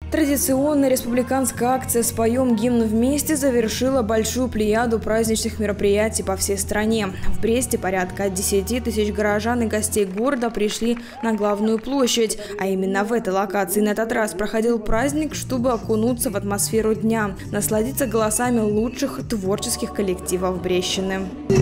Традиционная республиканская акция «Споем гимн вместе» завершила большую плеяду праздничных мероприятий по всей стране. В Бресте порядка 10 тысяч горожан и гостей города пришли на главную площадь. А именно в этой локации на этот раз проходил праздник, чтобы окунуться в атмосферу дня, насладиться голосами лучших творческих коллективов Брестщины.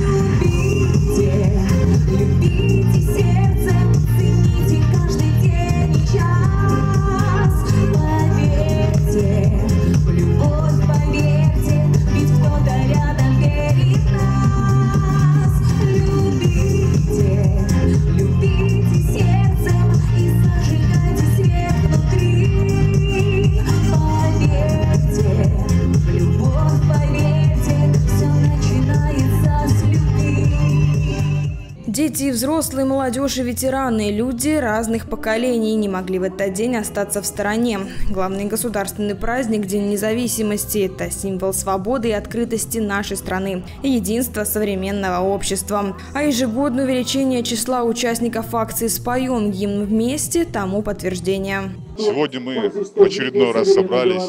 Дети, взрослые, молодежь и ветераны, люди разных поколений не могли в этот день остаться в стороне. Главный государственный праздник – День независимости – это символ свободы и открытости нашей страны, единства современного общества. А ежегодное увеличение числа участников акции «Споем гимн вместе» – тому подтверждение. Сегодня мы в очередной раз собрались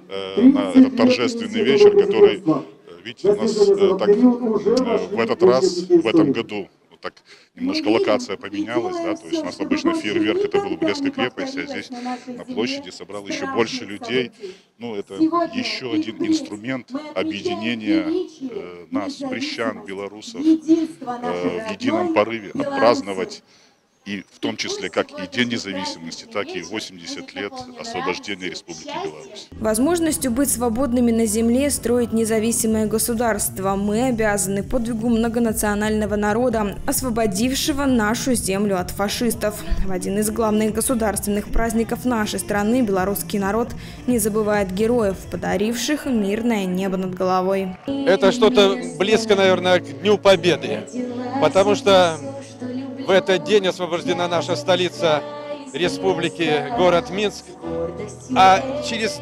на этот торжественный вечер, который, видите, у нас так, в этот раз, в этом году, так немножко локация поменялась, да, то есть у нас обычно фейерверк это был в Брестской крепости, а здесь на площади собрал еще больше людей. Ну, это еще один инструмент объединения нас, брестчан, белорусов, в едином порыве отпраздновать. И в том числе как и День независимости, так и 80 лет освобождения Республики Беларусь. Возможностью быть свободными на земле, строить независимое государство мы обязаны подвигу многонационального народа, освободившего нашу землю от фашистов. В один из главных государственных праздников нашей страны белорусский народ не забывает героев, подаривших мирное небо над головой. Это что-то близко, наверное, к Дню Победы, потому что в этот день освобождена наша столица республики, город Минск, а через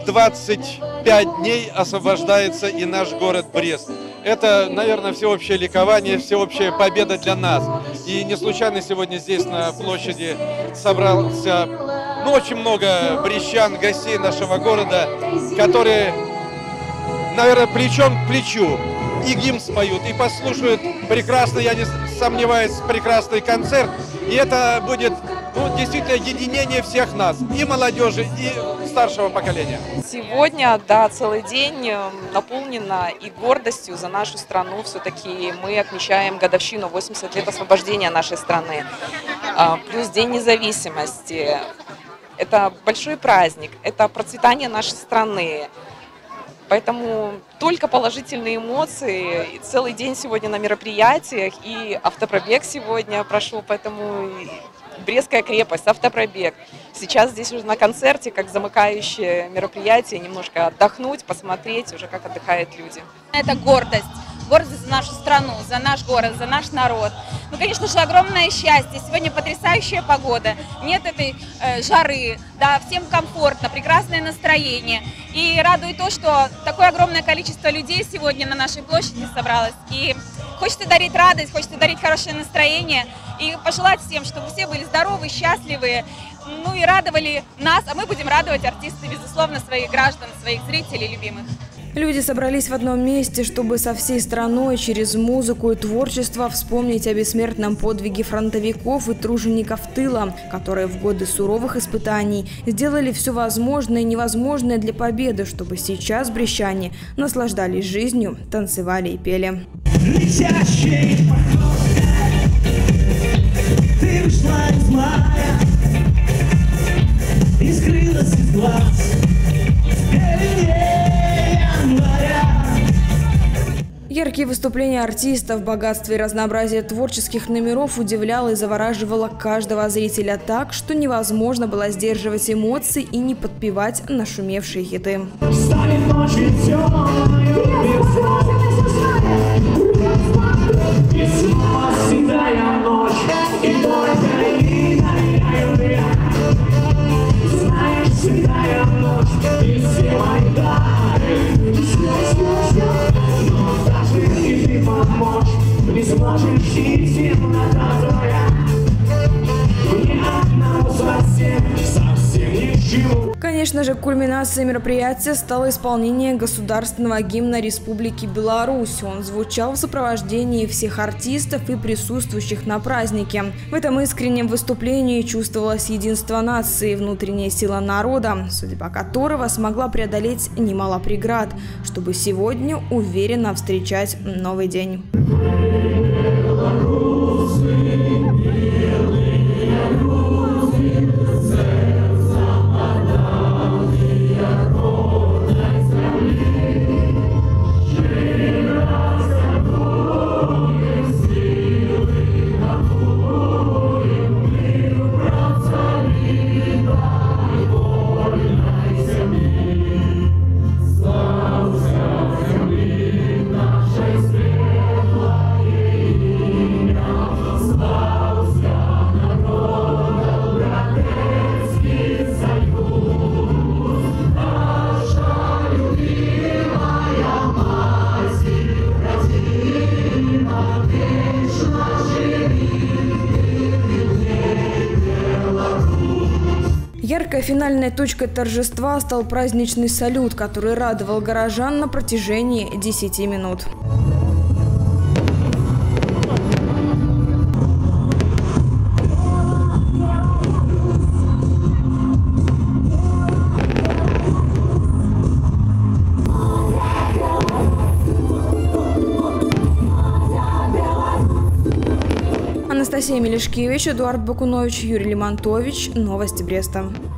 25 дней освобождается и наш город Брест. Это, наверное, всеобщее ликование, всеобщая победа для нас. И не случайно сегодня здесь на площади собрался очень много брестчан, гостей нашего города, которые, наверное, плечом к плечу и гимн споют, и послушают прекрасный, я не сомневаюсь, прекрасный концерт. И это будет действительно единение всех нас, и молодежи, и старшего поколения. Сегодня, да, целый день наполнено и гордостью за нашу страну. Все-таки мы отмечаем годовщину 80 лет освобождения нашей страны. Плюс День независимости. Это большой праздник, это процветание нашей страны. Поэтому только положительные эмоции. И целый день сегодня на мероприятиях, и автопробег сегодня прошел, поэтому Брестская крепость, автопробег. Сейчас здесь уже на концерте, как замыкающее мероприятие, немножко отдохнуть, посмотреть уже, как отдыхают люди. Это гордость. Гордость за нашу страну, за наш город, за наш народ. Ну, конечно же, огромное счастье. Сегодня потрясающая погода. Нет этой жары, да, всем комфортно, прекрасное настроение. И радует то, что такое огромное количество людей сегодня на нашей площади собралось. И хочется дарить радость, хочется дарить хорошее настроение. И пожелать всем, чтобы все были здоровы, счастливы, ну и радовали нас. А мы будем радовать артистов, безусловно, своих граждан, своих зрителей любимых. Люди собрались в одном месте, чтобы со всей страной через музыку и творчество вспомнить о бессмертном подвиге фронтовиков и тружеников тыла, которые в годы суровых испытаний сделали все возможное и невозможное для победы, чтобы сейчас брестчане наслаждались жизнью, танцевали и пели. Ты вышла из мая и скрылась из глаз. Яркие выступления артистов, богатство и разнообразие творческих номеров удивляло и завораживало каждого зрителя так, что невозможно было сдерживать эмоции и не подпевать нашумевшие хиты. Не сможешь идти на твоя, ни одному совсем не Конечно же, кульминацией мероприятия стало исполнение государственного гимна Республики Беларусь. Он звучал в сопровождении всех артистов и присутствующих на празднике. В этом искреннем выступлении чувствовалось единство нации, внутренняя сила народа, судьба которого смогла преодолеть немало преград, чтобы сегодня уверенно встречать новый день. Яркой финальной точкой торжества стал праздничный салют, который радовал горожан на протяжении 10 минут. Анастасия Мелешкевич, Эдуард Бакунович, Юрий Лимонтович. Новости Бреста.